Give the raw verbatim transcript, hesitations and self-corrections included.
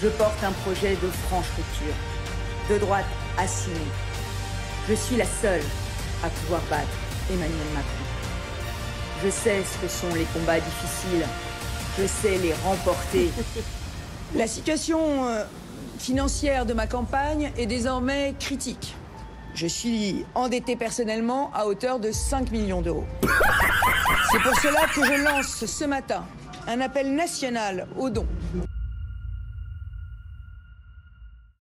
Je porte un projet de franche rupture, de droite assumée. Je suis la seule à pouvoir battre Emmanuel Macron. Je sais ce que sont les combats difficiles. Je sais les remporter. La situation euh, financière de ma campagne est désormais critique. Je suis endetté personnellement à hauteur de cinq millions d'euros. C'est pour cela que je lance ce matin un appel national aux dons.